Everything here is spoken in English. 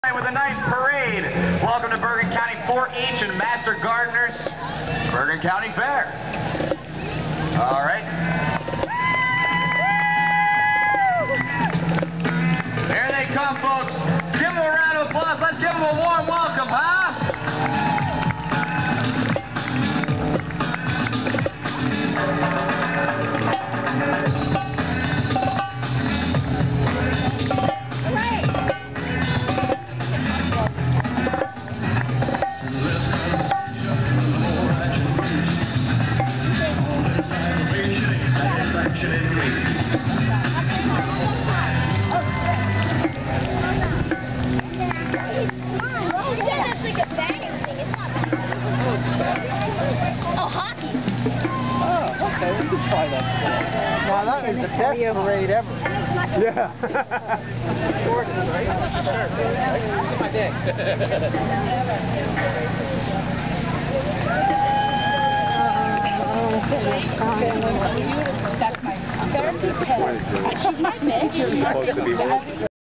With a nice parade. Welcome to Bergen County 4-H and Master Gardeners Bergen County Fair. All right. There they come, folks. Give them a round of applause. Let's give them a warm welcome, huh? We could try that. Now that is the best parade ever. Yeah. Gorgeous, right? Sure. My day. That's my therapy pet. She's my pet.